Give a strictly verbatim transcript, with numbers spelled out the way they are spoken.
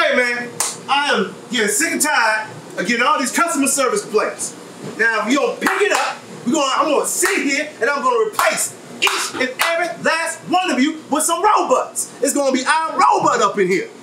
Hey man, I am getting sick and tired of getting all these customer service complaints. Now, if you don't pick it up, we're gonna, I'm gonna sit here and I'm gonna replace each and every last one of you with some robots. It's gonna be our robot up in here.